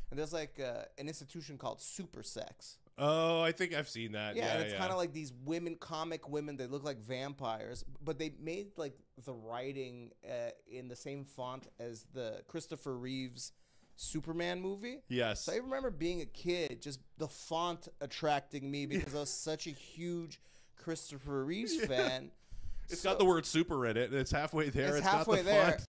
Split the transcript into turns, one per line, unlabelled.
and there's like an institution called Super Sex.
Oh, I think I've seen that.
Yeah, and it's kind of like these comic women. They look like vampires, but they made like the writing in the same font as the Christopher Reeves Superman movie.
Yes.
So I remember being a kid, just the font attracting me because I was such a huge Christopher Reeves fan.
It's got the word super in it, and it's halfway there.
It's
It's
halfway
got the
there.
font.